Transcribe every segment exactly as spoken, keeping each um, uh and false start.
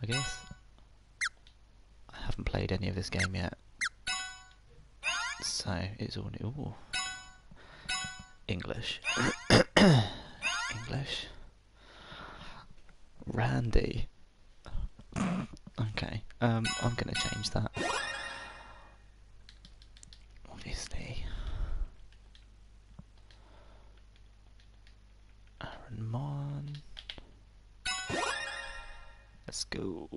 guess. I haven't played any of this game yet, so it's all new. Ooh. English. English. Randy. Okay, um, I'm gonna change that. Obviously. Aaron Mon. Let's go.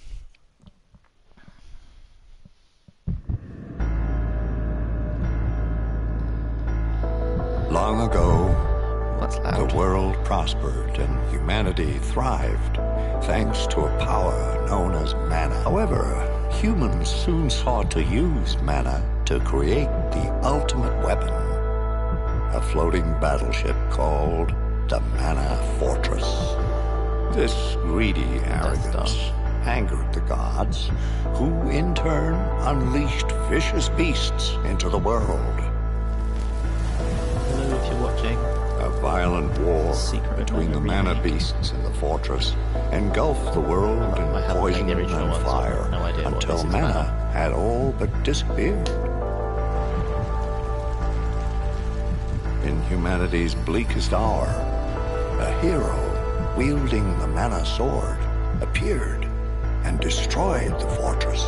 Long ago, What's loud? the world prospered and humanity thrived, thanks to a power known as mana. However, humans soon sought to use mana to create the ultimate weapon, a floating battleship called the Mana Fortress. This greedy arrogance angered the gods, who in turn unleashed vicious beasts into the world. Hello, if you're watching. A violent war Secret between the Mana mana remake. beasts in the fortress engulfed the world I in haven't played poison the original and one, so I fire have no idea what until this is mana about. had all but disappeared. In humanity's bleakest hour, a hero wielding the mana sword appeared and destroyed the fortress.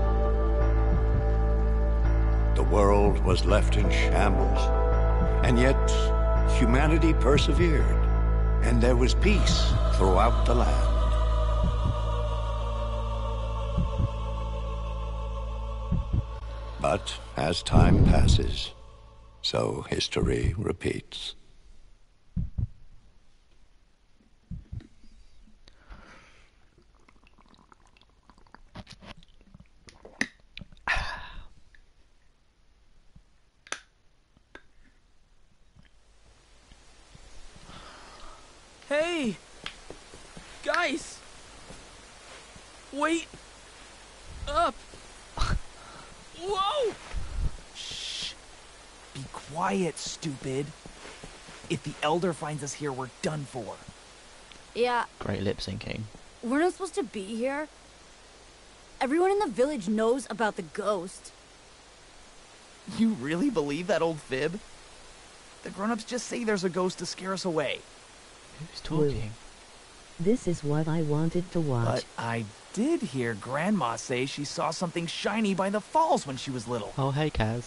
The world was left in shambles, and yet humanity persevered, and there was peace throughout the land. But as time passes, so history repeats. Hey! Guys! Wait! Up! Whoa! Shh. Be quiet, stupid. If the Elder finds us here, we're done for. Yeah, Great lip syncing. we're not supposed to be here. Everyone in the village knows about the ghost. You really believe that old fib? The grown-ups just say there's a ghost to scare us away. Who's talking? This is what I wanted to watch. But I did hear Grandma say she saw something shiny by the falls when she was little. Oh, hey, Kaz.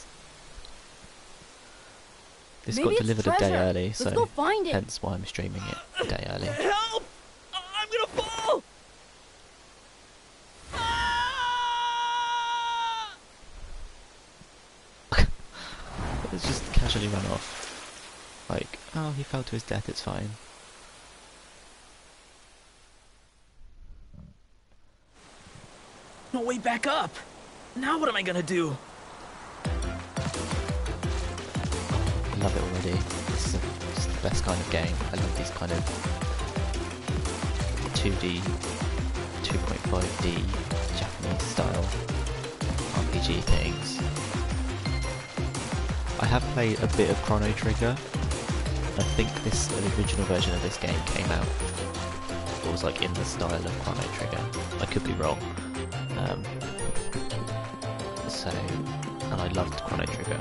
This Maybe got it's delivered a day treasure. early, Let's so go find it. hence why I'm streaming it a day early. Help! I'm gonna fall! Ah! Let's just casually run off. Like, oh, he fell to his death, it's fine. No way back up! Now what am I gonna do? I love it already. This is, a, this is the best kind of game. I love these kind of two D, two point five D Japanese style R P G things. I have played a bit of Chrono Trigger. I think this the original version of this game came out. It was like in the style of Chrono Trigger. I could be wrong. Um, so, and I loved Chrono Trigger.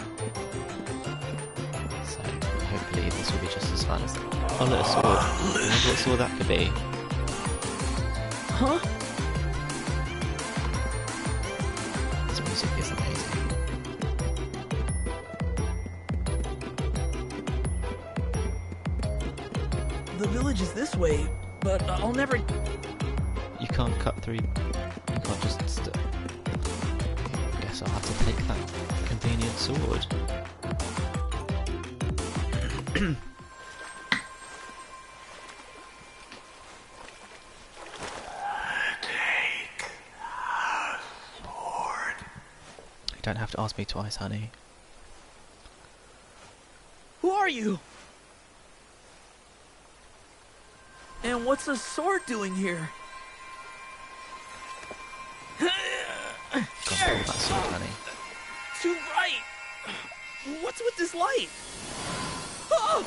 So hopefully this will be just as fun as. Oh look, a sword. I wonder what sword that could be. Huh? This music is amazing. The village is this way, but I'll never... You can't cut through. You can't just. St I guess I'll have to take that convenient sword. Take the sword. You don't have to ask me twice, honey. Who are you? And what's a sword doing here? Gone for all that sword, honey. Too bright! What's with this light? Oh!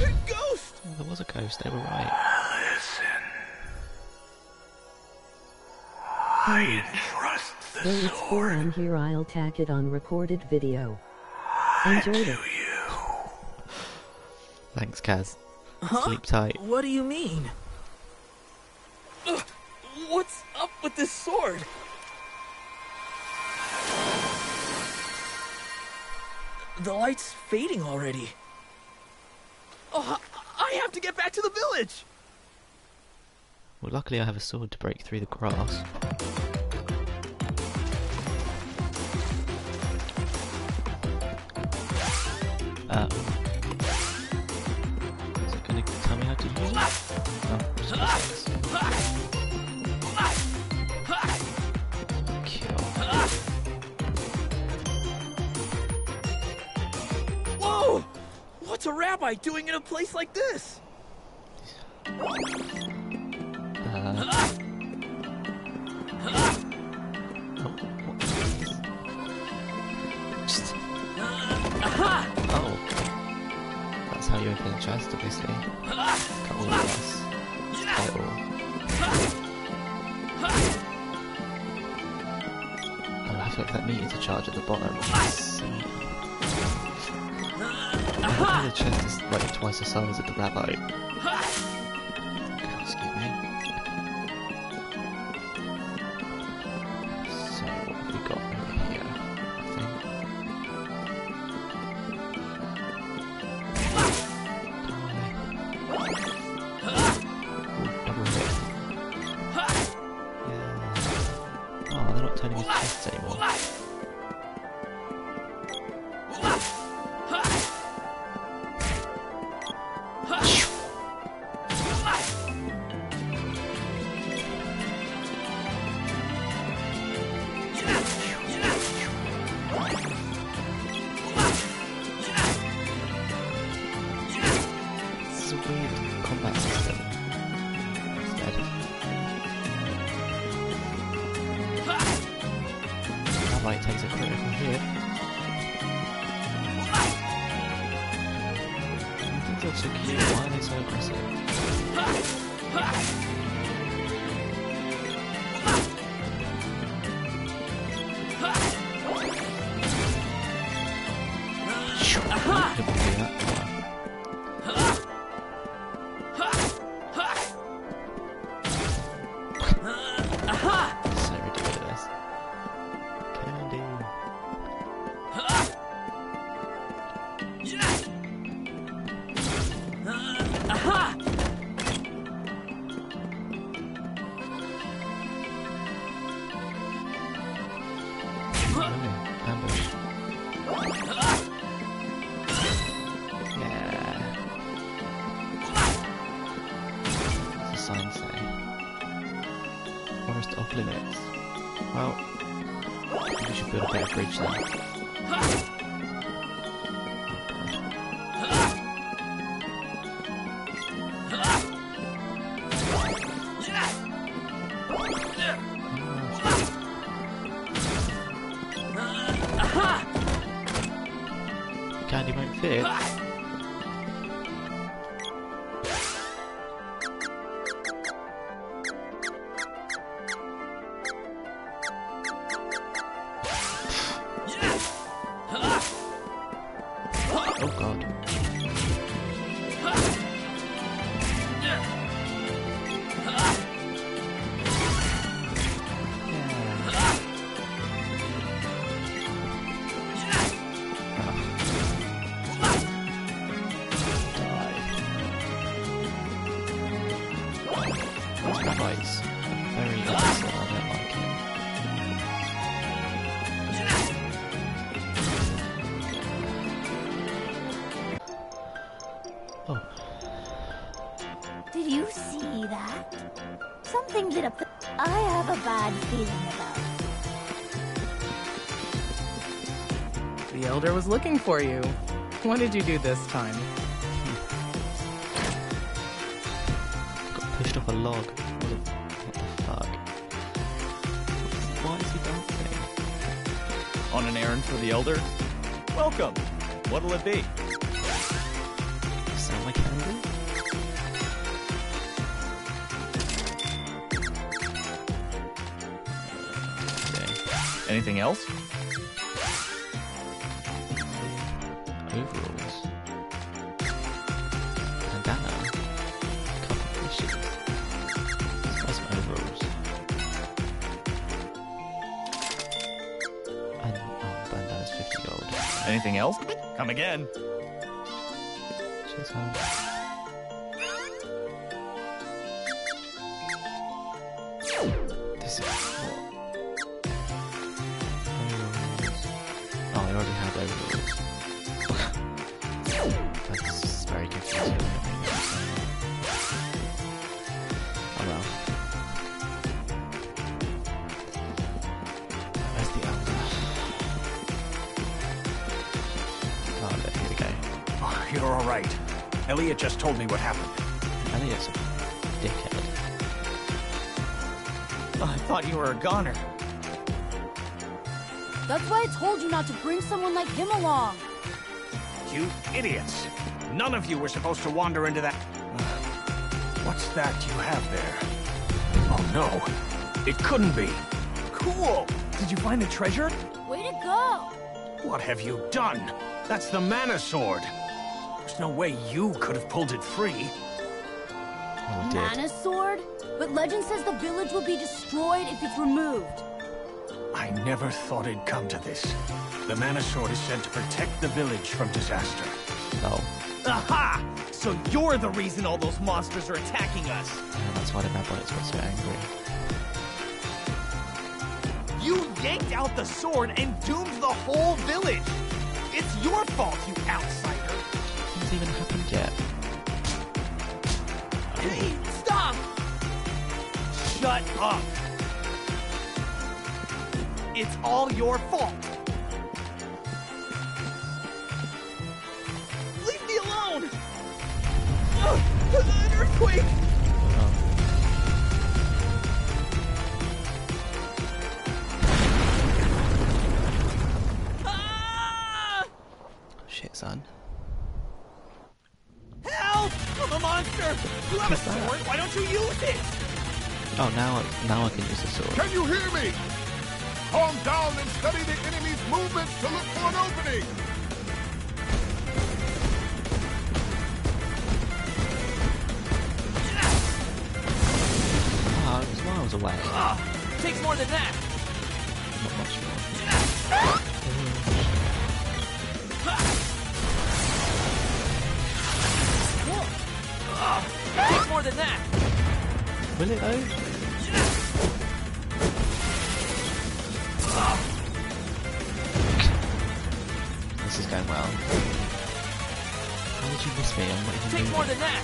Ghost! Oh, there was a ghost. They were right. Listen. Hey, so it's four on here. I'll tack it on recorded video. Enjoyed it. Thanks, Kaz. Huh? Sleep tight. What do you mean? Ugh, what's up with this sword? The light's fading already. Oh, I have to get back to the village! Well, luckily I have a sword to break through the grass. Um, is it going to tell me how to use it? No, just press X. Kill. Whoa! What's a rabbi doing in a place like this? Uh, oh, what is this? Just... Oh. That's how you open the chest, obviously. Cut all of this. Cut it all. I'll have to wait for that meter to charge at the bottom. Let's see. Oh, the chest is like twice the size of the rabbi. Excuse me. So, what have we got over here? I think. Ooh, double hit. Yeah. Oh, they're not turning into chests anymore. This is a weird combat system. Instead. Rabbi takes a critical hit. These things are so cute. Why are they so aggressive? Couldn't do that. So ridiculous. Candy. Oh, ambush. Yeah. What's the sign say? Forest off limits. Well, we should build a better bridge then. Candy won't fit. Oh god. Rabbi's very aggressive, I don't like it. Oh. Did you see that? Something lit up the... I have a bad feeling about it. The Elder was looking for you. What did you do this time? Got pushed off a log. What the, what the fuck? Why is he dancing? On an errand for the Elder? Welcome. What'll it be? Sound like Candy? Anything else? Overalls. Bandana. Couple fishes. Let's buy some overalls. And, oh, bandana's fifty gold. Anything else? Come again. Cheers, hon. This is what? Overalls. Oh, I already have overalls. That's very confusing. Oh well. Where's the elder? Oh, look, here we go. Oh, you're all right. Elliot just told me what happened. Elliot's a dickhead. Oh, I thought you were a goner. That's why I told you not to bring someone like him along. You idiots. None of you were supposed to wander into that... What's that you have there? Oh, no. It couldn't be. Cool! Did you find the treasure? Way to go! What have you done? That's the mana sword. There's no way you could have pulled it free. Oh, we did. Mana sword? But legend says the village will be destroyed if it's removed. I never thought it'd come to this. The mana sword is sent to protect the village from disaster. Oh. Aha! So you're the reason all those monsters are attacking us. Yeah, that's why the rabbits got so angry. You yanked out the sword and doomed the whole village. It's your fault, you outsider. Nothing's even happened yet. Hey, stop! Shut up. It's all your fault. Leave me alone! Ugh, an earthquake! Ah! Shit, son. Help! I'm a monster! You have a sword, why don't you use it? Oh, now, now I can use the sword. Can you hear me? Calm down and study the enemy's movements to look for an opening. Oh, it was miles away. Uh, takes more than that. Not much more. Uh, takes more than that. Will it though? This is going well. How did you miss me? I'm not even Takes more moving. than that.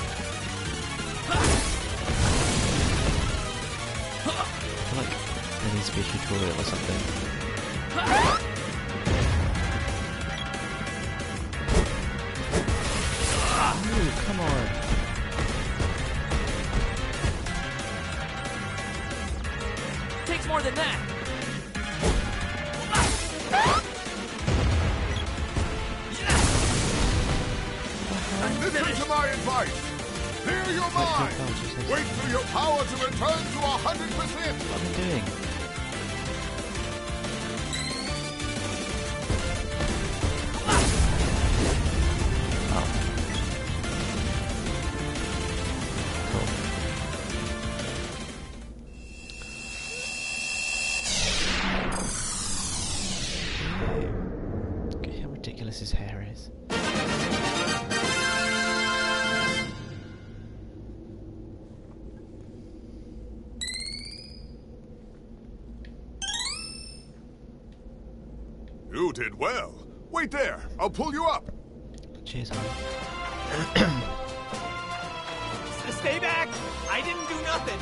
I feel like there needs to be a tutorial or something. Ooh, come on. Takes more than that. Listen to my advice. Clear your mind. Wait for your power to return to a hundred percent. What am I doing? Oh. Cool. Look at how ridiculous his hair is. You did well. Wait there. I'll pull you up. Cheers, man. S- Stay back! I didn't do nothing.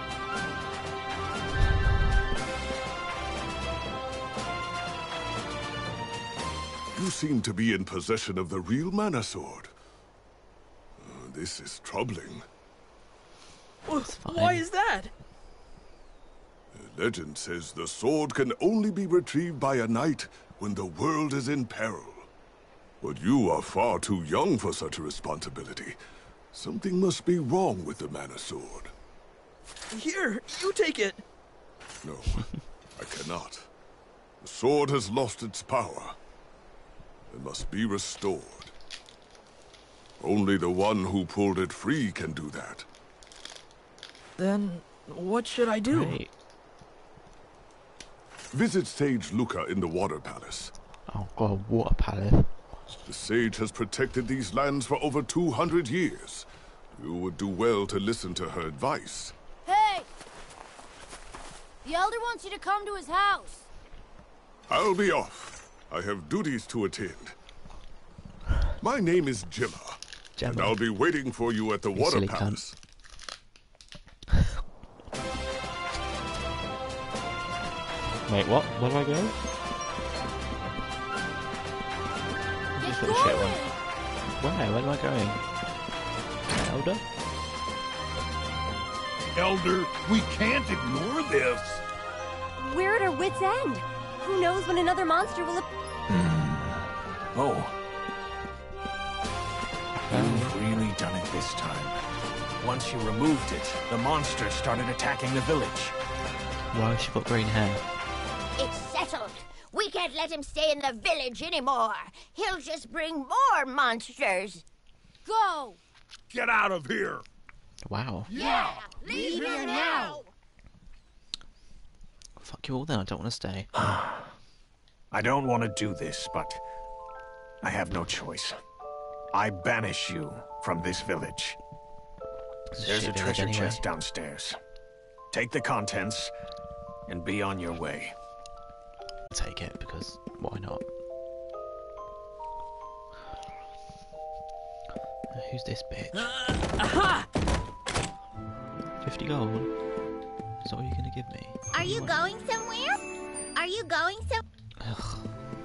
You seem to be in possession of the real mana sword. Uh, this is troubling. Why is that? Legend says the sword can only be retrieved by a knight when the world is in peril. But you are far too young for such a responsibility. Something must be wrong with the mana sword. Here, you take it. No, I cannot. The sword has lost its power. It must be restored. Only the one who pulled it free can do that. Then, what should I do? Great. Visit Sage Luca in the Water Palace. Oh god, water palace. The sage has protected these lands for over two hundred years. You would do well to listen to her advice. Hey! The Elder wants you to come to his house. I'll be off. I have duties to attend. My name is Gemma, Gemma. and I'll be waiting for you at the You Water silly cunt. Palace. Wait, what? Where do I go? Get What a shit going! one. Where? Where am I going? Elder? Elder, we can't ignore this. We're at our wits' end. Who knows when another monster will... Oh. You've really done it this time. Once you removed it, the monster started attacking the village. Why has she got green hair? It's settled. We can't let him stay in the village anymore. He'll just bring more monsters. Go! Get out of here! Wow. Yeah! Leave here now! Fuck you all then, I don't want to stay. I don't want to do this, but I have no choice. I banish you from this village. It's There's a shit village treasure anyway. chest downstairs. Take the contents and be on your way. I'll take it, because why not? Uh, Who's this bitch? Aha! fifty gold? Is that what you're gonna give me? Are you going somewhere? Are you going some... Ugh.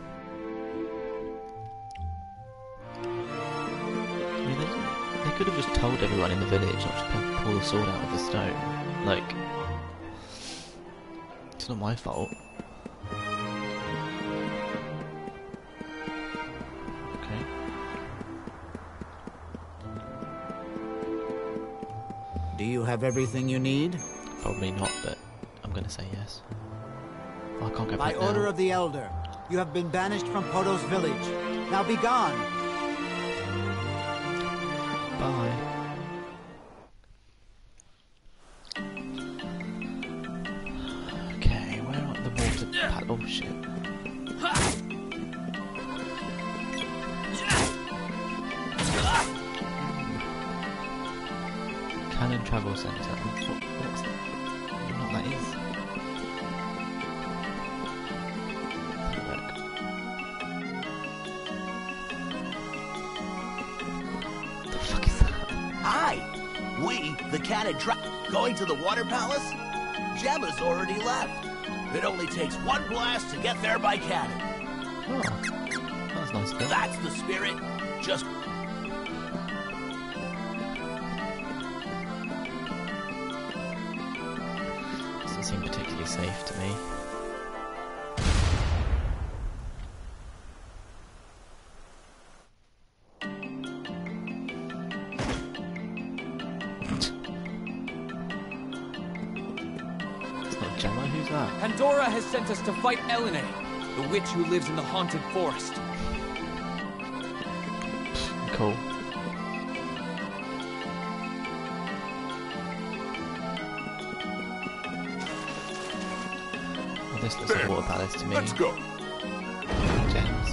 I mean, they, they could have just told everyone in the village not to pull, pull the sword out of the stone. Like, it's not my fault. Okay. Do you have everything you need? Probably not, but I'm gonna say yes. Oh, I can't go By back order now. of the Elder, you have been banished from Podos village. Now be gone! Bye. Okay, where are the water pad? Oh shit. Cannon Travel Centre. What, what's that? I don't know what that is. Look. The fuck is that? Hi! We, the Cannon Tra- going to the Water Palace? Gemma's already left. It only takes one blast to get there by cannon. Oh, that was nice. Bit. That's the spirit. Just... Doesn't seem particularly safe to me. It's not Gemma, who's that? Pandora has sent us to fight Elene, the witch who lives in the haunted forest. Cool. Well, this looks like a water palace to me. Let's go. Gems.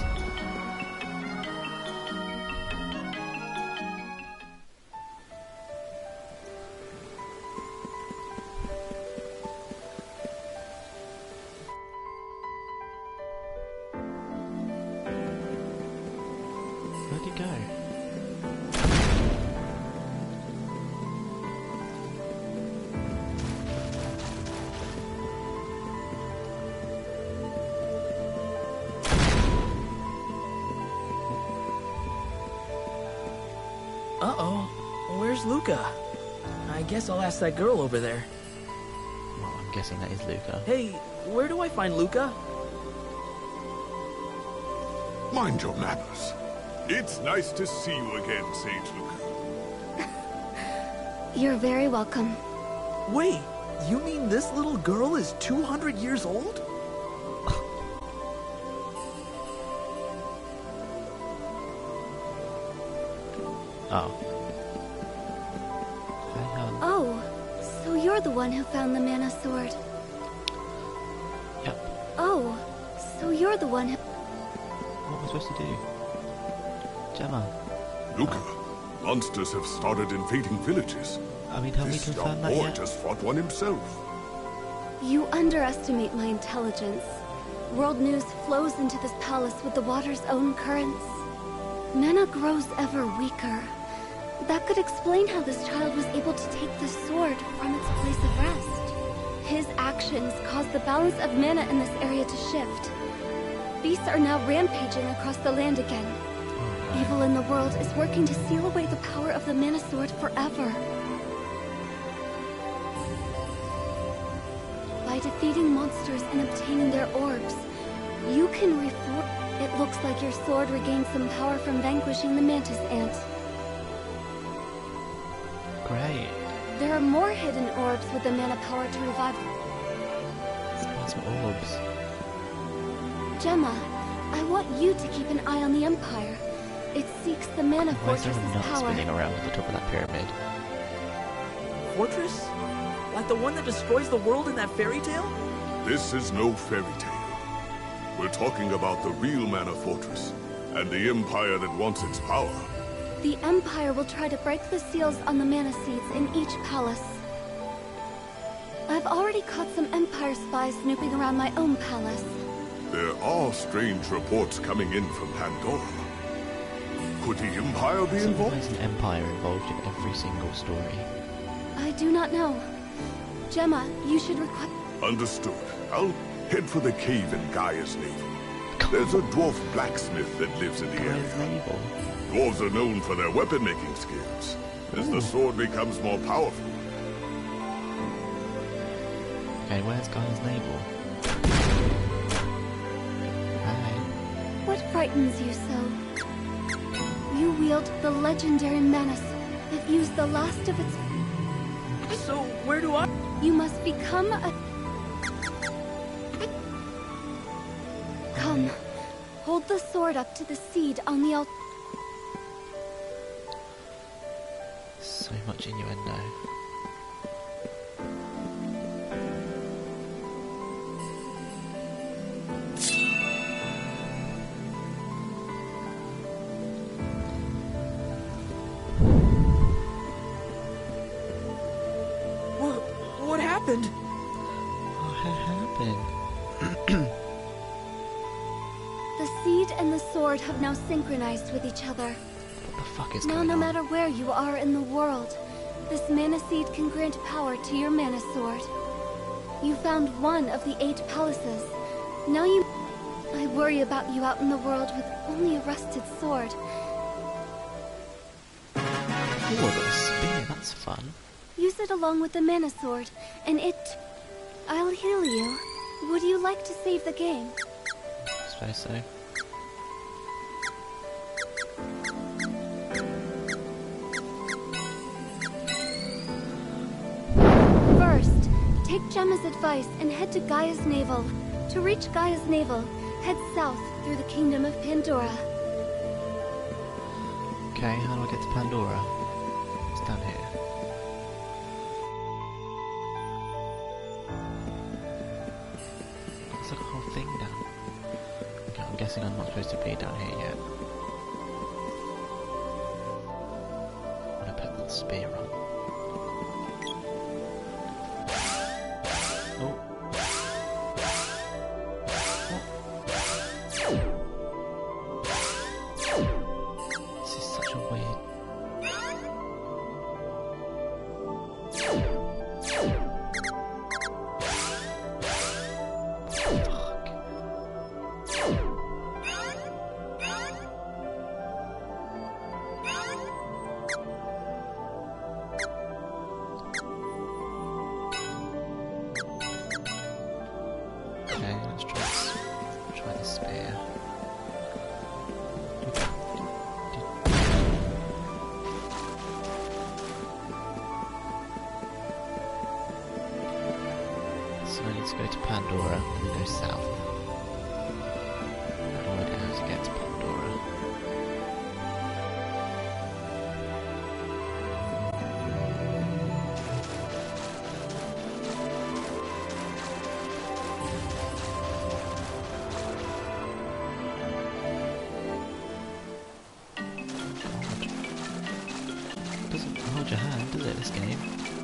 Where'd he go? Uh-oh. Where's Luca? I guess I'll ask that girl over there. Well, I'm guessing that is Luca. Hey, where do I find Luca? Mind your manners. It's nice to see you again, Sage Luca. You're very welcome. Wait, you mean this little girl is two hundred years old? Oh. I, um, Oh, so you're the one who found the mana sword. Yep. Oh, so you're the one who... What am I supposed to do? Gemma. Luca, monsters have started invading villages. I mean, have we This confirmed young that boy yet? just fought one himself. You underestimate my intelligence. World news flows into this palace with the water's own currents. Mana grows ever weaker. That could explain how this child was able to take the sword from its place of rest. His actions caused the balance of mana in this area to shift. Beasts are now rampaging across the land again. Evil in the world is working to seal away the power of the mana sword forever. By defeating monsters and obtaining their orbs, you can reform. It looks like your sword regained some power from vanquishing the mantis ant. Great. There are more hidden orbs with the mana power to revive. Find some orbs. Gemma, I want you to keep an eye on the Empire. It seeks the mana Why is there fortress's a nut power. spinning around at the top of that pyramid? Fortress? Like the one that destroys the world in that fairy tale? This is no fairy tale. We're talking about the real Mana Fortress, and the Empire that wants its power. The Empire will try to break the seals on the mana seeds in each palace. I've already caught some Empire spies snooping around my own palace. There are strange reports coming in from Pandora. Could the Empire be So involved? why is an empire involved in every single story? I do not know. Gemma, you should request... Understood. I'll head for the cave in Gaia's navel. There's a dwarf blacksmith that lives in the Gaia's area. navel? Dwarves are known for their weapon-making skills. As the sword becomes more powerful, Okay, where's Gaia's navel? Hi. What frightens you so? You wield the legendary Manus that used the last of its... So, where do I... You must become a... Come. Hold the sword up to the seed on the altar. So much innuendo. What, what happened? What happened? The seed and the sword have now synchronized with each other. What the fuck is Now, going no on? matter where you are in the world, this mana seed can grant power to your mana sword. You found one of the eight palaces. Now you... I worry about you out in the world with only a rusted sword. Oh, I've got a spear, that's fun. Use it along with the mana sword, and it... I'll heal you. Would you like to save the game? I suppose so. First, take Gemma's advice and head to Gaia's navel. To reach Gaia's navel, head south through the kingdom of Pandora. Okay, how do I get to Pandora? It's down here. It's like a whole thing down. Okay, I'm guessing I'm not supposed to be down here yet. I'm gonna put that spear on. Oh. This is such a weird... Okay, let's try this, try this spear. So I need to go to Pandora and then go south. I don't know how to get to Pandora. hold your hand, does it, this game?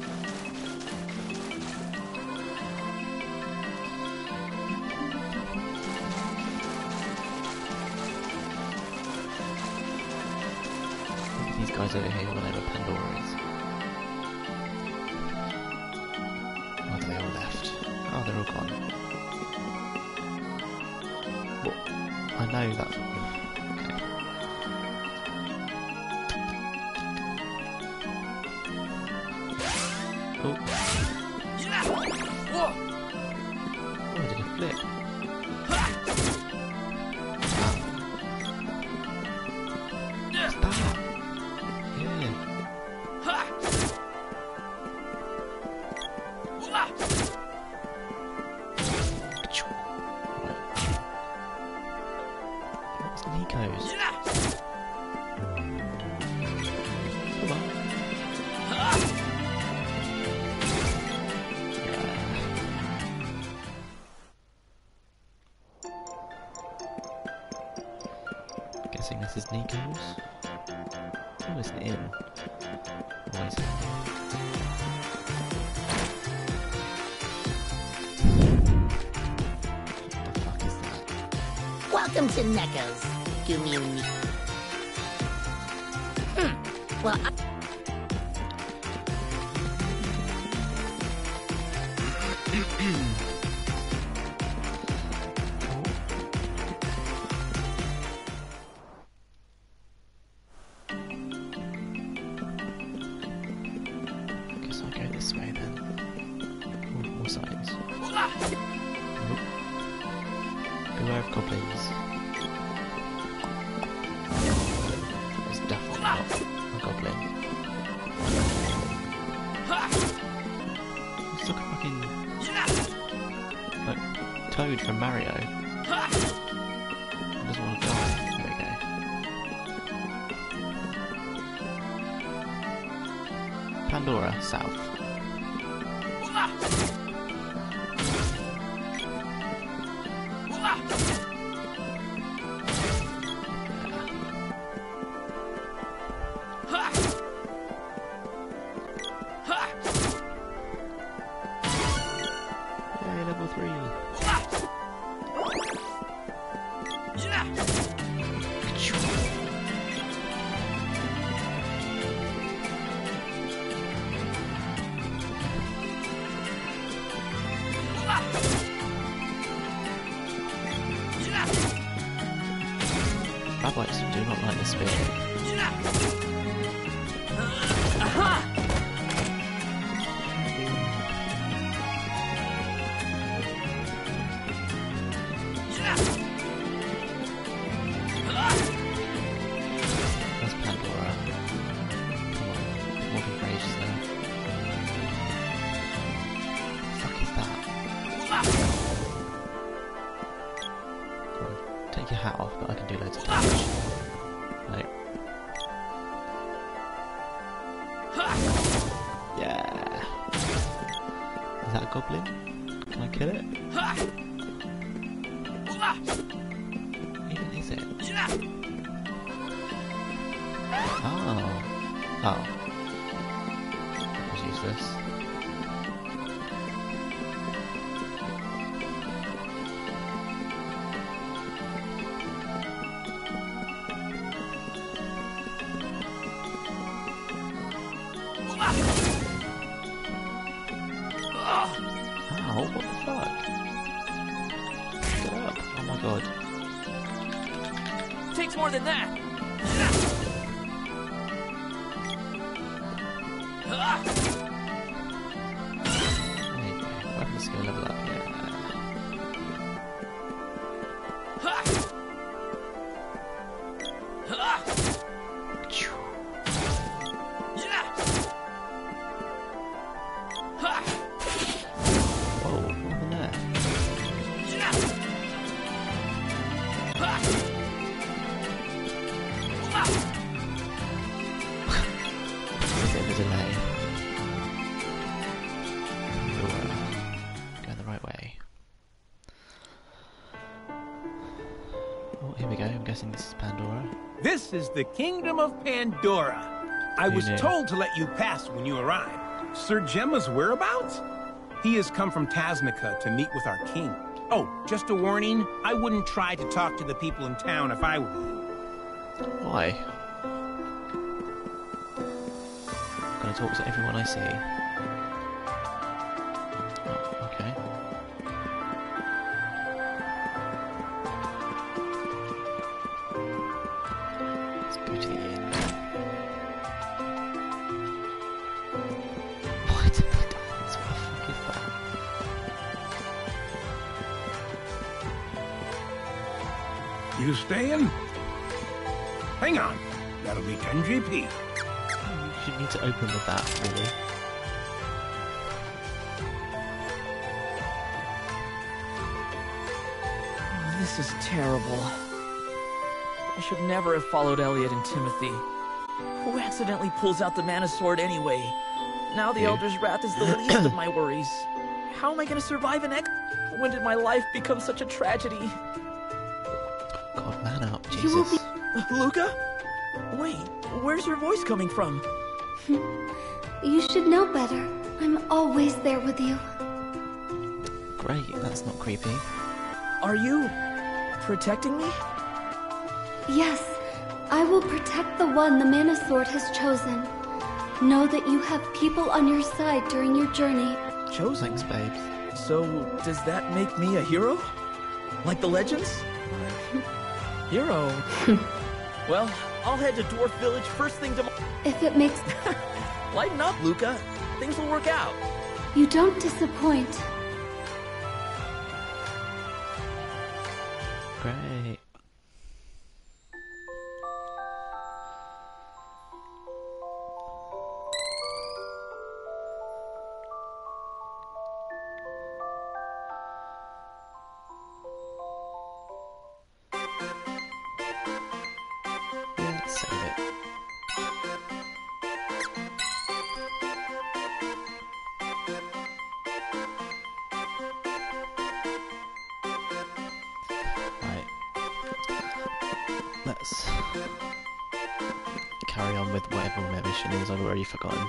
These guys over here will know where Pandora is. Oh, they all left. Oh, they're all gone. Well, I know that's... Okay. Oh. Oh, did it flip? What's that? Yeah. What's Nico's? Come on. Guessing this is Nico's. Oh, it's an inn. What is it? What the fuck is that? Welcome to Neko's. Community. Hmm. Well, I... Guess I'll go this way then. More, more signs. Oh. Beware of goblins. There's definitely not a goblin. Let's look at fucking... like, Toad from Mario. He doesn't want to die. There we go. Pandora, south. Yay, level three. Bad lights do not like the spear. That's Pandora. Come on, walking for ages there. What the fuck is that? Come on, take your hat off, but I can do loads of damage. Like. Yeah. Is that a goblin? Can I kill it? Even is it? Oh. Oh. That was useless. Ow, what the fuck? Get up. Oh my god. Takes more than that. There you go. Weapon skill level up, yeah. Whoa, what happened there? There's a bit of a delay. Pandora. Going the right way. Oh, here we go. I'm guessing this is Pandora. This is the Kingdom of Pandora. I Who was knew? told to let you pass when you arrived. Sir Gemma's whereabouts? He has come from Tasnica to meet with our king. Oh, just a warning, I wouldn't try to talk to the people in town if I were you. Why? I'm gonna talk to everyone I see. Oh, okay. Let's go to the inn. Why did they dance? What the fuck is that? You staying? Hang on. That'll be ten G P. You should need to open with that, really. Oh, this is terrible. I should never have followed Elliot and Timothy. Who accidentally pulls out the mana sword anyway? Now the You. Elder's Wrath is the least of my worries. How am I gonna survive an ex- When did my life become such a tragedy? God, man up, You will Jesus. Luca? Wait, where's your voice coming from? You should know better. I'm always there with you. Great, that's not creepy. Are you protecting me? Yes, I will protect the one the Mana Sword has chosen. Know that you have people on your side during your journey. Chosen? Thanks, babes. So, does that make me a hero? Like the legends? Hero? Well, I'll head to Dwarf Village first thing tomorrow. If it makes... Lighten up, Luca. Things will work out. You don't disappoint. Great. Yeah, let's save it. Right. Let's carry on with whatever my mission is. I've already forgotten.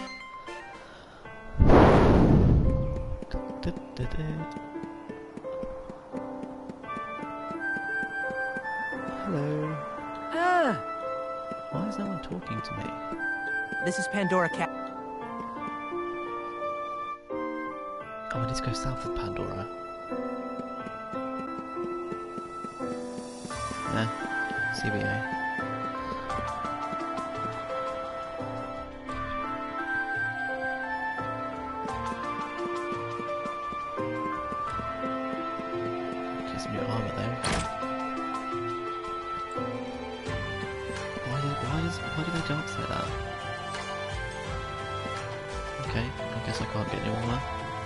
Hello. Ah! Why is no one talking to me? This is Pandora Cat. Oh, I need to go south of Pandora. Nah, C B A. Get some new armor though. Why do, why does why do they dance like that? Okay, I guess I can't get new armor.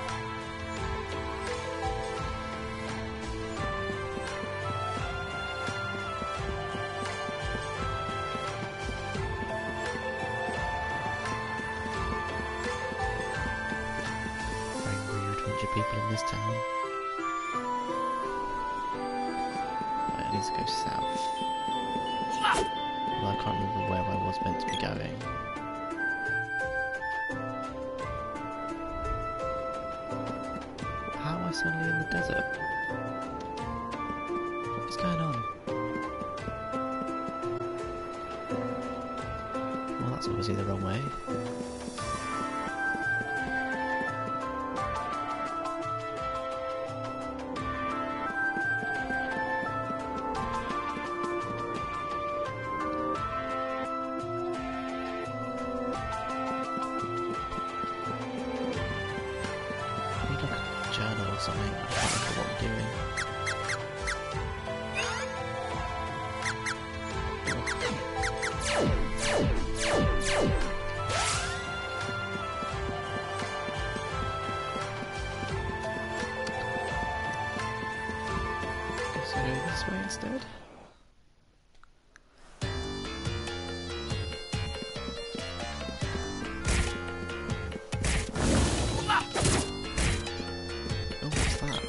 Very rude bunch of people in this town. Right, I need to go south. Well, I can't remember where I was meant to be going. How am I suddenly in the desert? What's going on? Well, that's obviously the wrong way. I need like a journal or something. I can't remember what I'm doing. Guess I'll go this way instead. Oh, what's that?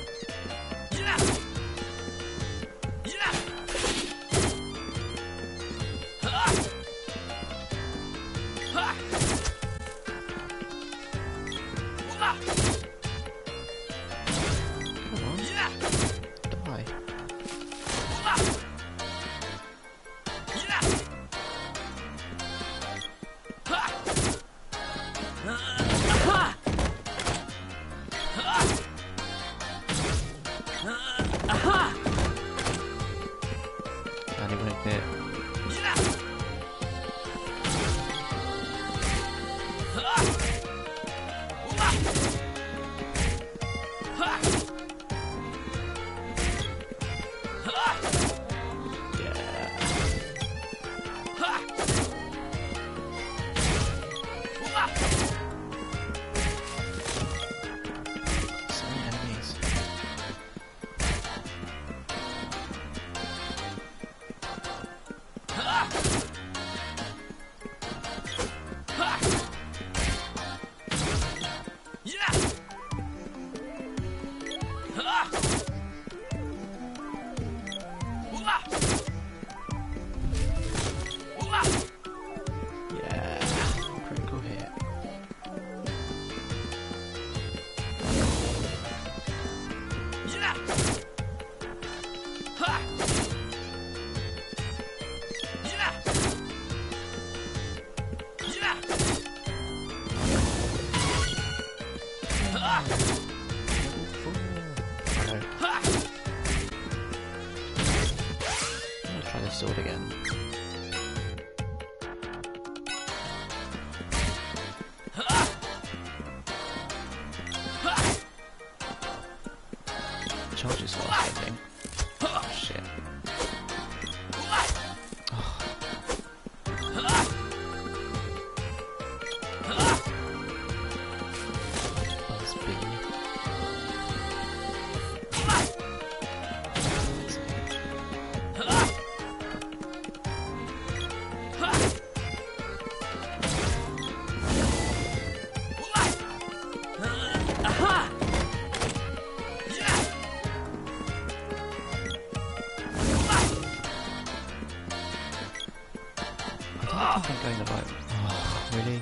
Aha! And it won't hit. Sword again. Charges off, I think. Oh shit. I'm going the right. Oh, really?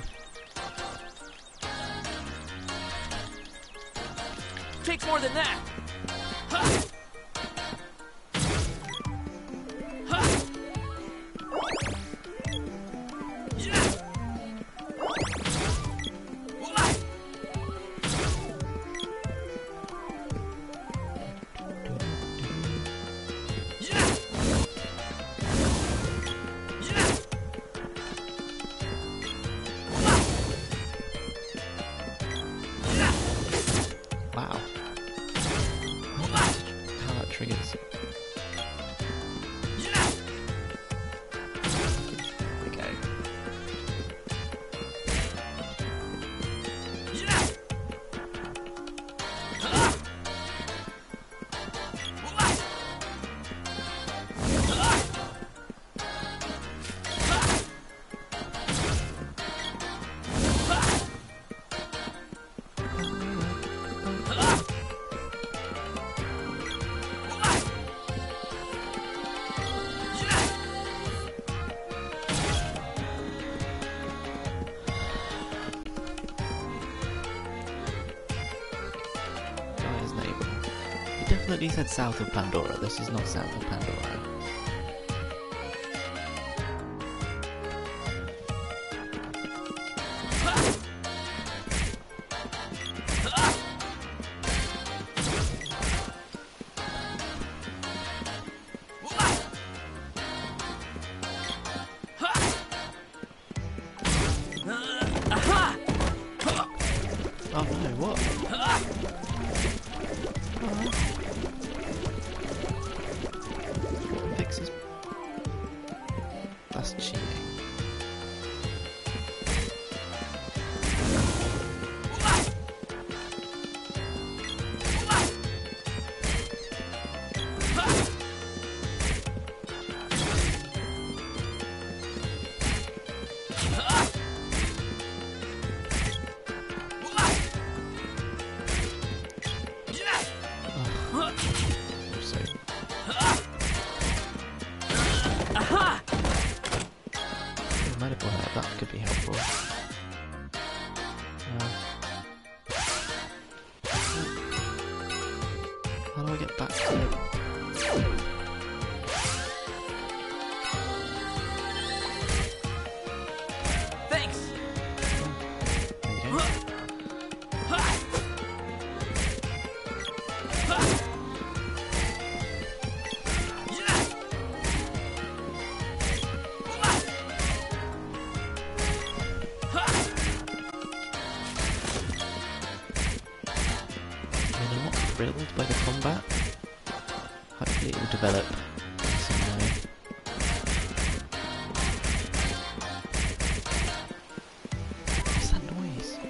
Takes more than that. Ha! Ha! Yeah! Wow. I don't know how that triggers. Okay. Definitely said south of Pandora. This is not south of Pandora. Oh no, what? Fixes. That's cheating. Medical help, that could be helpful. Uh, how do I get back to it? Thanks. There you go. by the combat. Hopefully it will develop in some way. What's that noise?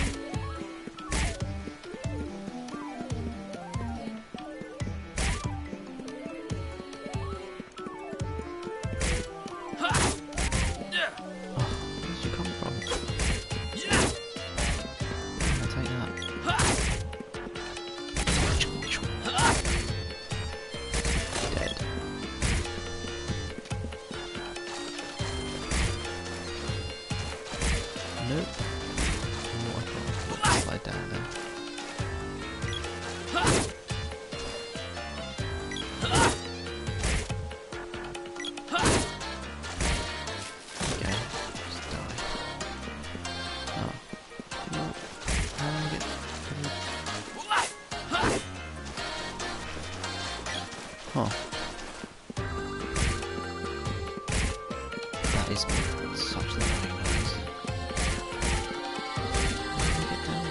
Oh, where did you come from? I'll take that. Dead. Nope. Oh, I can't slide down there. Okay, just die. Oh. No. How do I get... Huh. That is such a annoying noise. How do I get down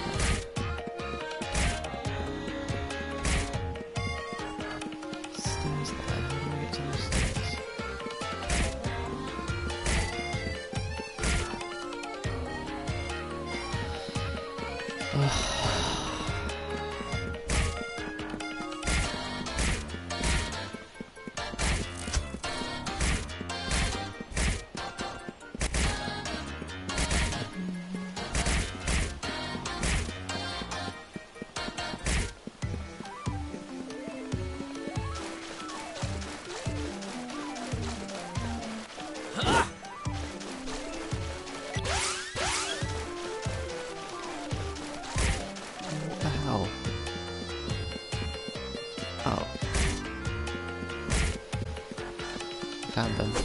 there? Stairs there. How do I get to those stairs? Ugh. What the hell? Oh. Found them.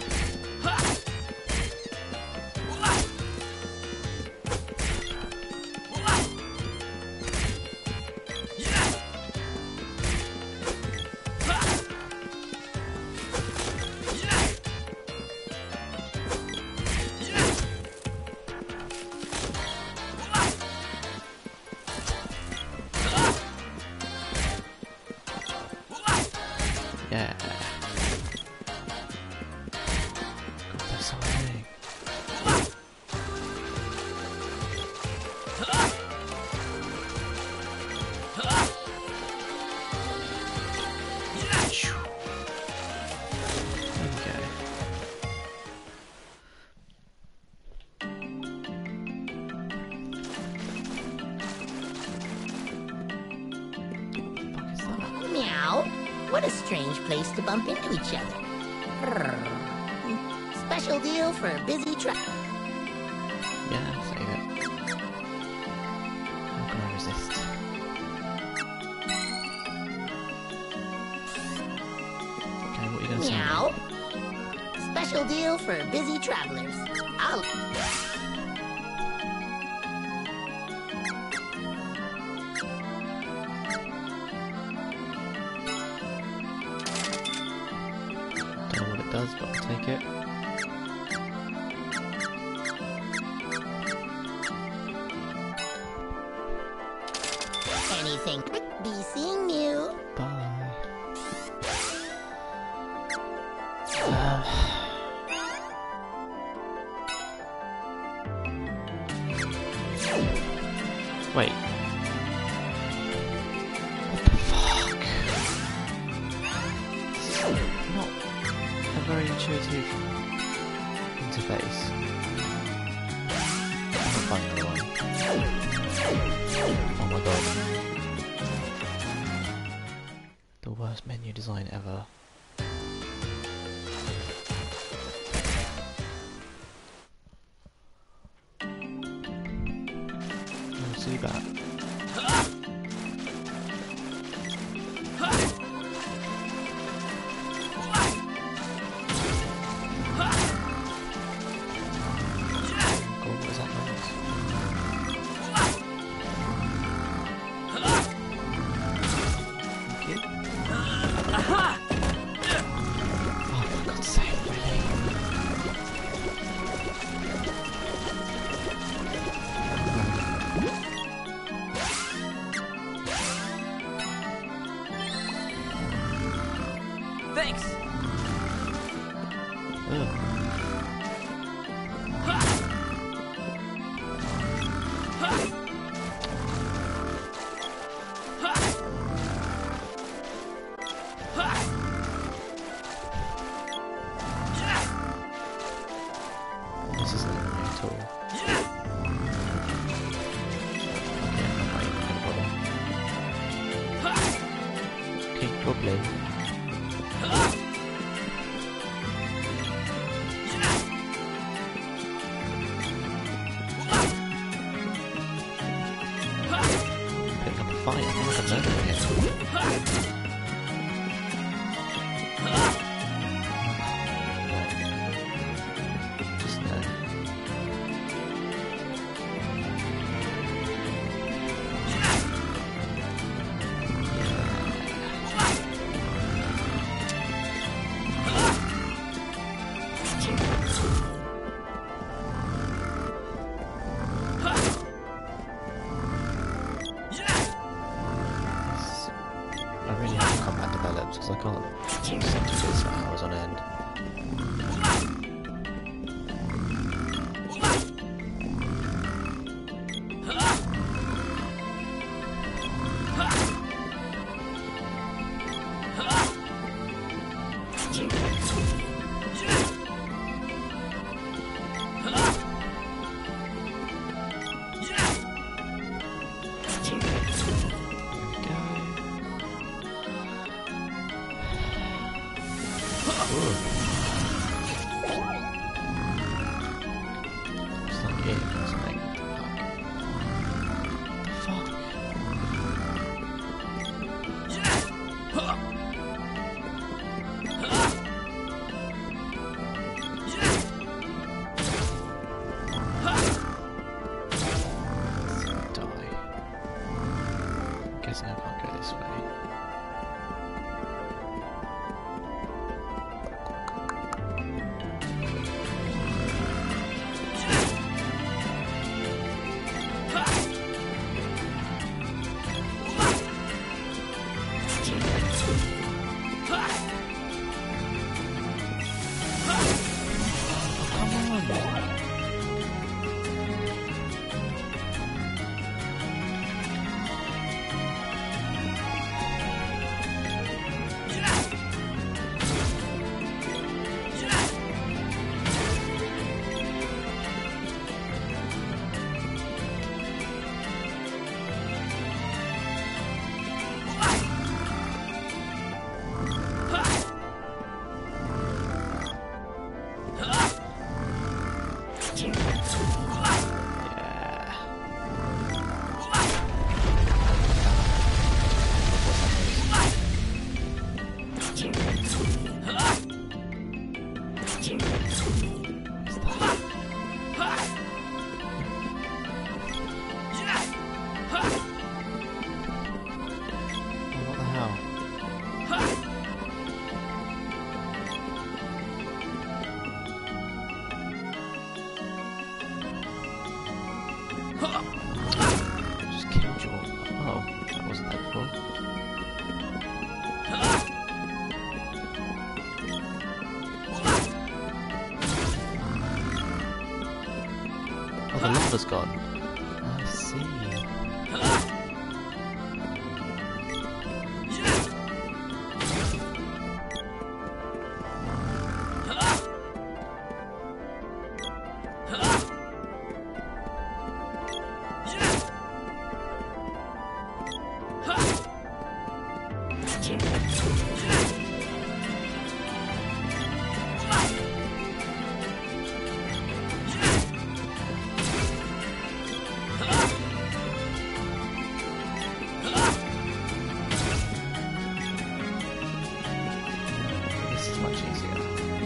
Yeah. God, that's so annoying. Okay. What the fuck is that? Meow. What a strange place to bump into each other. Brrr. Special deal for a busy truck. Yeah, save it. How can I resist? Okay, what are you gonna say? Meow. Special deal for busy travelers. I'll... Don't know what it does, but I'll take it. Anything. Be seeing you. Bye. Um. Wait. What the fuck? This is not a very intuitive interface. I'm not finding the one. Oh my god. The worst menu design ever. I'll see that. God, what is that noise? Okay. Oh, for God's sake, really? Thanks. Ugh. This isn't enemy at all. Okay, I'm not even gonna bother. Okay, goblin. Picking up a fight, I'm like a murderer here. Just there. I really have combat developed because I can't sit to this for hours on end. It's not it, it's like, fuck. Die. I'm guessing I can't go this way. Just killed you all. Oh, that wasn't that before. Oh, the lava's gone. I see. This is much easier.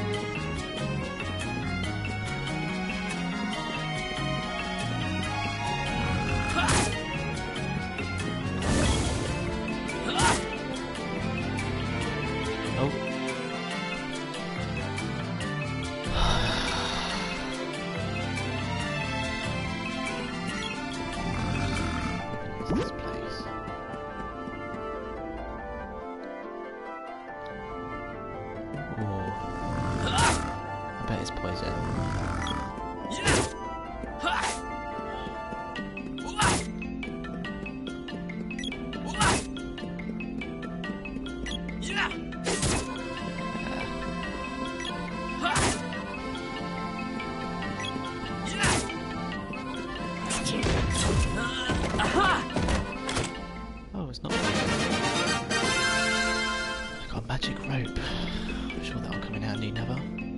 This place. I bet it's poison. Oh, it's not poison. I got a magic rope. I'm sure that'll come in handy never.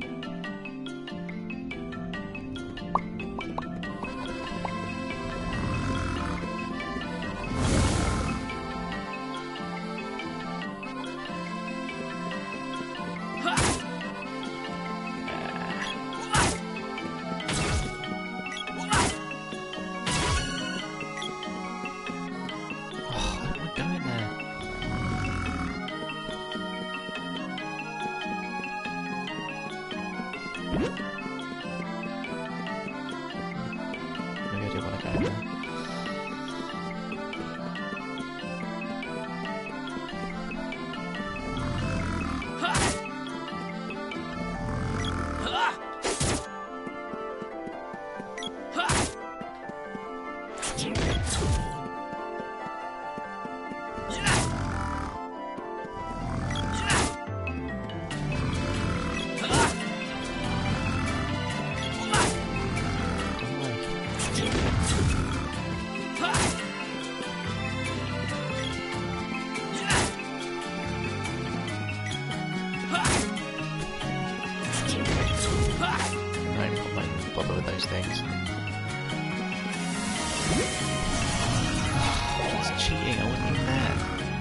Maybe I do want to go there. Bother with those things. It's cheating, I wasn't even there.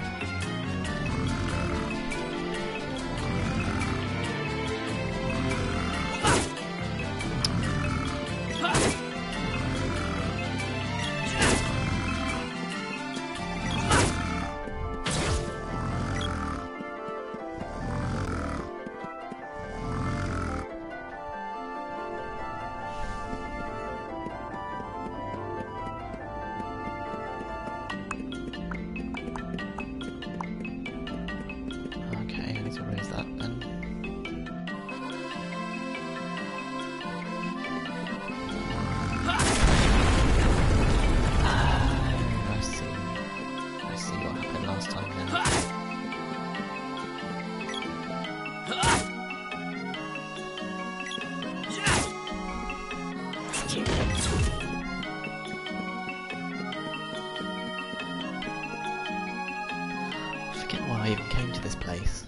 I even came to this place.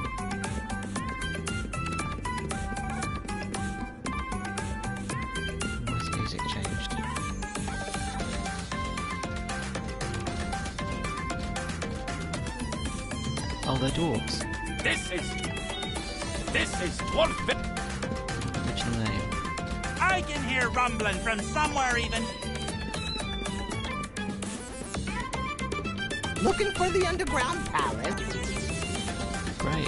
Why's the music changed? Oh, they're dwarves. This is... This is one bit... Original name. I can hear rumbling from somewhere even... Looking for the underground palace? Great.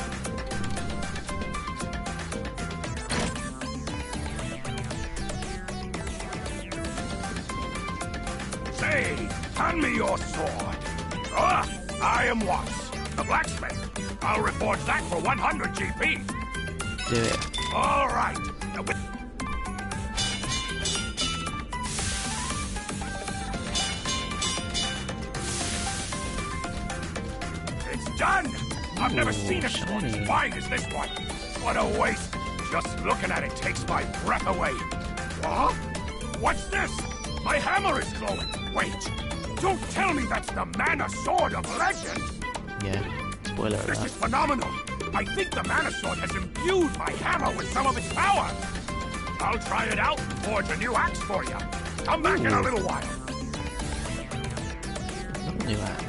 Say, hand me your sword. Ah, I am Watts, the blacksmith. I'll reforge that for one hundred G P. Do it. All right. Now, with done! I've never Ooh, seen a sword as wide as this one. What a waste. Just looking at it takes my breath away. What? What's this? My hammer is glowing. Wait. Don't tell me that's the Mana Sword of Legend. Yeah. Spoiler This alert. is phenomenal. I think the Mana Sword has imbued my hammer with some of its power. I'll try it out and forge a new axe for you. Come back Ooh. in a little while. New axe.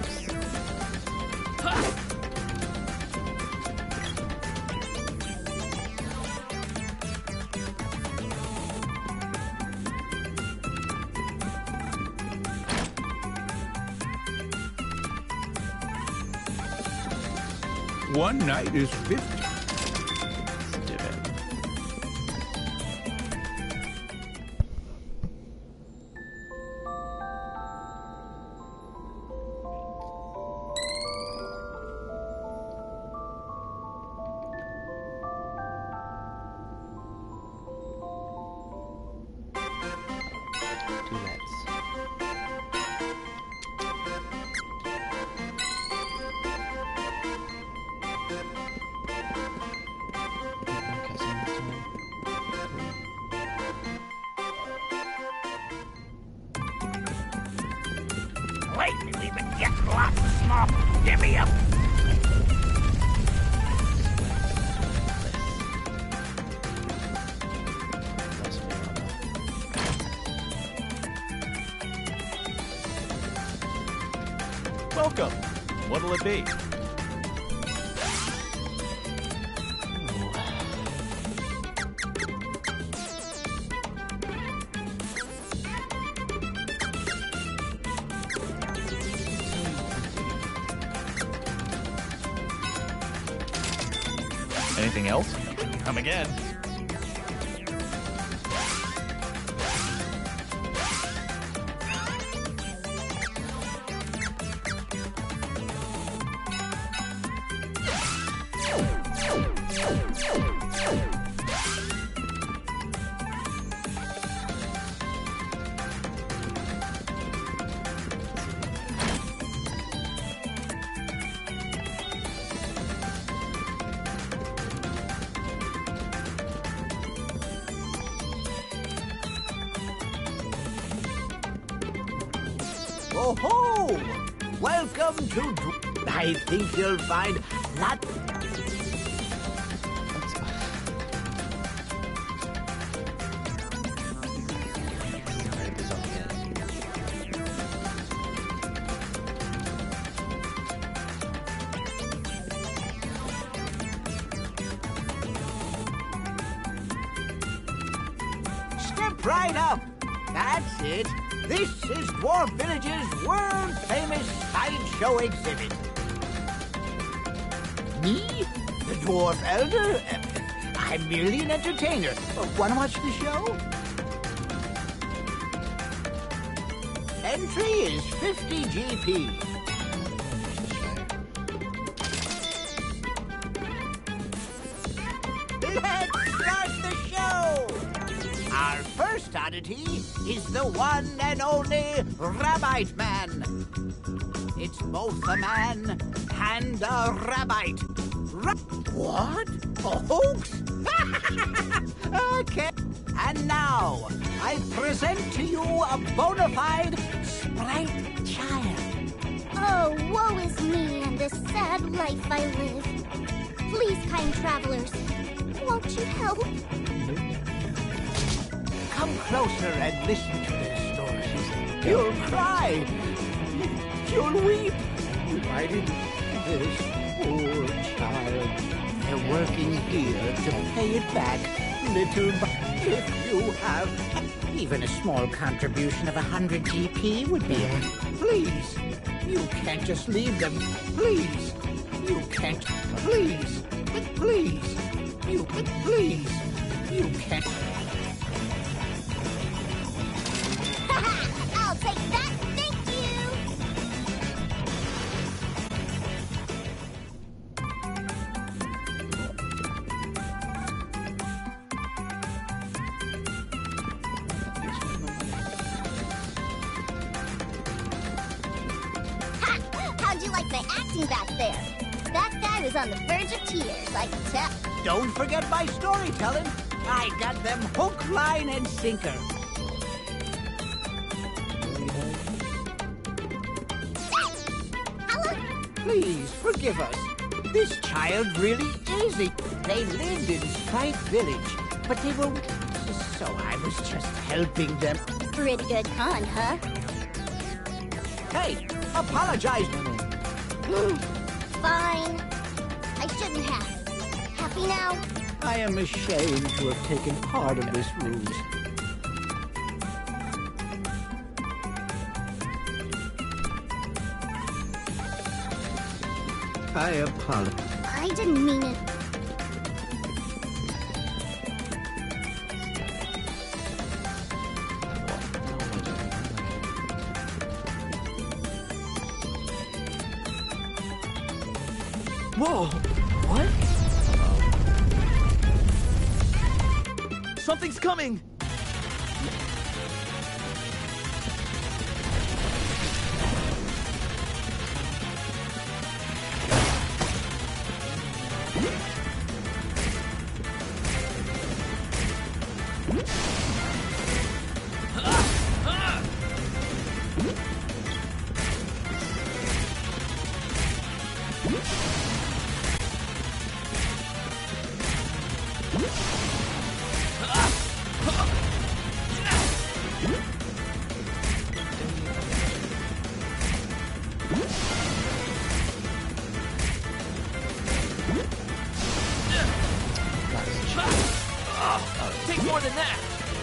One night is fifty. Let's do it. Give me a... Welcome. What'll it be? Anything else? Come again. Oh ho! Welcome to. Dr- I think you'll find lot. Step right up. That's it. This is Dwarf Village's world-famous sideshow exhibit. Me? The Dwarf Elder? Uh, I'm merely an entertainer. Uh, wanna watch the show? Entry is fifty G P. Let's start the show! Our first oddity is the one and only Rabbite Man. It's both a man and a rabbite. Ra- what? A hoax? Okay. And now, I present to you a bona fide sprite child. Oh, woe is me and this sad life I live. Please, kind travelers, won't you help? Come closer and listen to their stories. You'll cry. You'll weep. Why did this poor child? They're working here to pay it back, little by. If you have even a small contribution of a hundred G P would be. Please, you can't just leave them. Please, you can't. Please, please, you please, you can't. I'll take that, thank you! Ha! How'd you like my acting back there? That guy was on the verge of tears, I can tell. Don't forget my storytelling. I got them hook, line, and sinker. Please forgive us. This child really is it. They lived in Sprite Village, but they were... So I was just helping them. Pretty good con, huh? Hey, apologize. Fine. I shouldn't have. Happy now? I am ashamed to have taken part of this ruse. I apologize. I didn't mean it. Whoa! What? Something's coming! Oh, take more than that!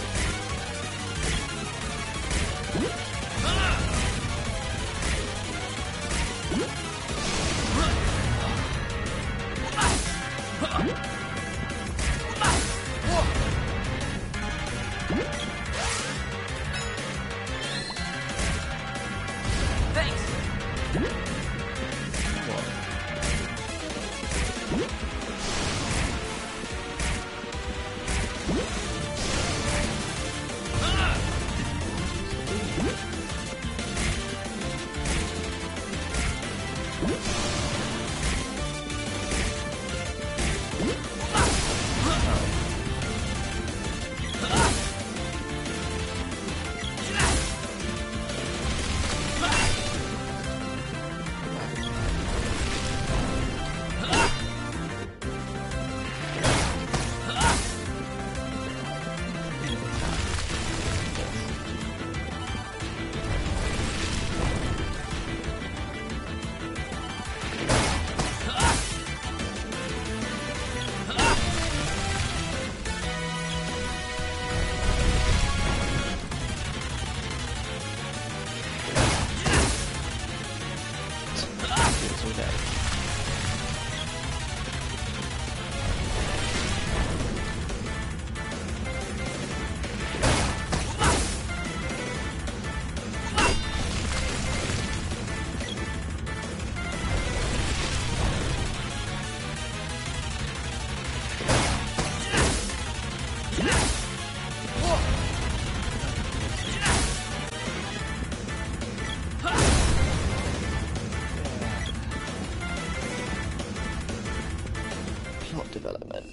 Development.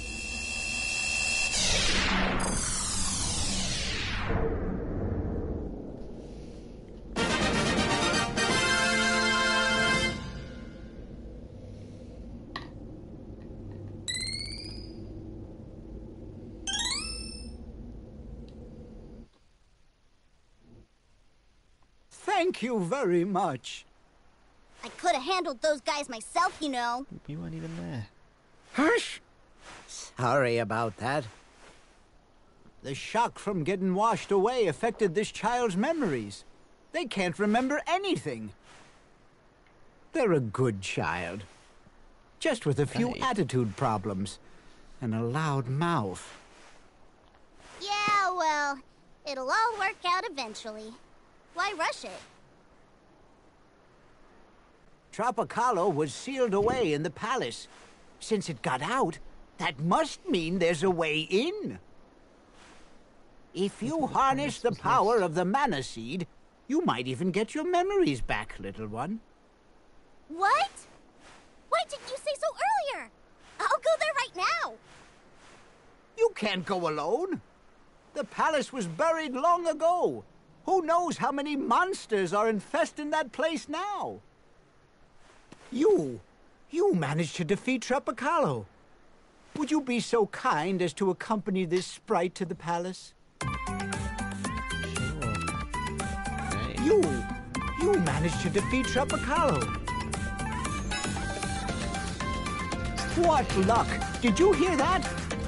Thank you very much. I could have handled those guys myself, you know. You weren't even there. Hush! Sorry about that. The shock from getting washed away affected this child's memories. They can't remember anything. They're a good child. Just with a few Hey. attitude problems. And a loud mouth. Yeah, well, it'll all work out eventually. Why rush it? Tropicalo was sealed away in the palace. Since it got out, that must mean there's a way in. If you harness the power of the mana seed, you might even get your memories back, little one. What? Why didn't you say so earlier? I'll go there right now. You can't go alone. The palace was buried long ago. Who knows how many monsters are infesting that place now? You, you managed to defeat Tropicalo. Would you be so kind as to accompany this sprite to the palace? Sure. Great. You, you managed to defeat Tropicalo. What luck! Did you hear that?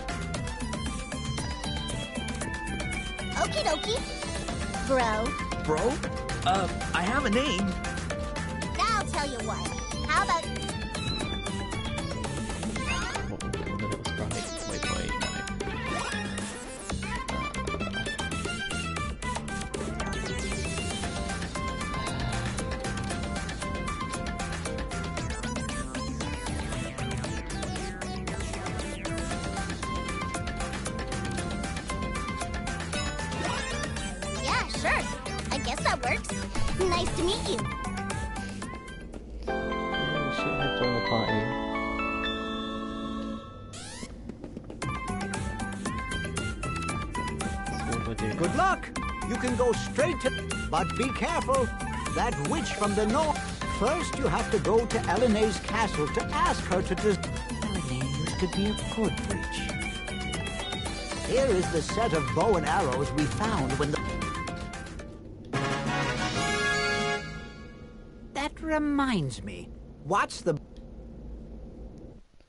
Okie dokie. Bro, Bro? Uh, I have a name. now I'll tell you what. How about... What was it? The little sprite. Wait, wait, no. Yeah, sure. I guess that works. Nice to meet you. Oh, shithead joined the party. So what do I do? Good luck! You can go straight to... But be careful! That witch from the north... First, you have to go to Elenae's castle to ask her to... Des Elenae used to be a good witch. Here is the set of bow and arrows we found when the... That reminds me. What's the...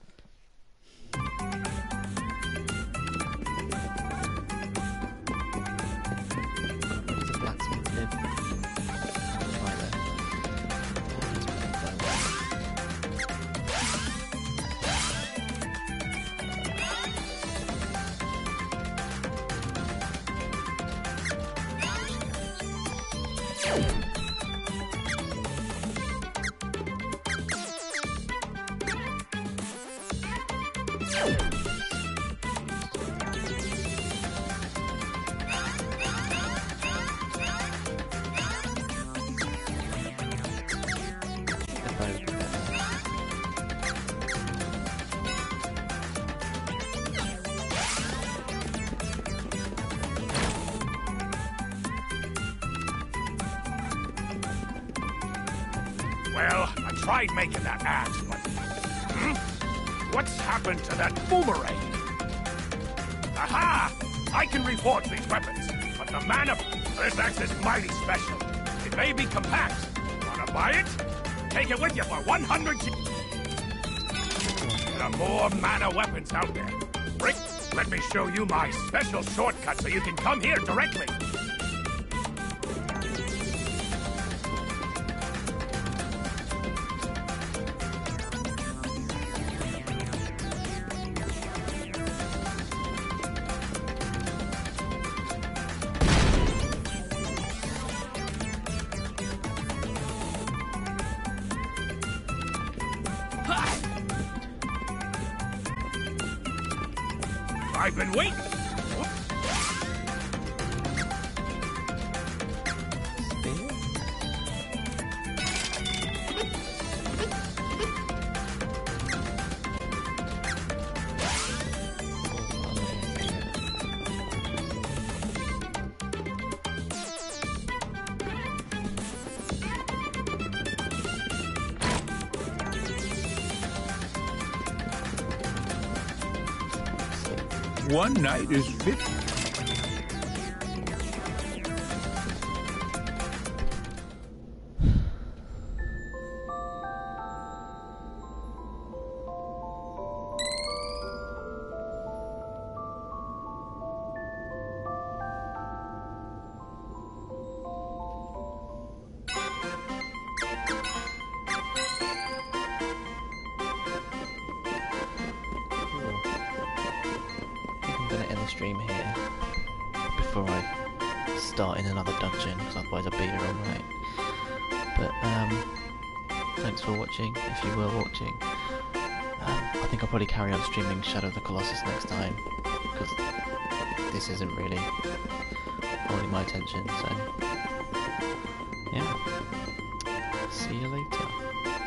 Well, I tried making that axe, but... Hmm? What's happened to that boomerang? Aha! I can reforge these weapons, but the mana... This axe is mighty special. It may be compact. Wanna buy it? Take it with you for one hundred... There are more mana weapons out there. Rick, let me show you my special shortcut so you can come here directly. I've been waiting. One night is fifty. Stream here before I start in another dungeon, because otherwise I'll be here all night. But um, thanks for watching, if you were watching. Um, I think I'll probably carry on streaming Shadow of the Colossus next time, because this isn't really holding my attention, so yeah. See you later.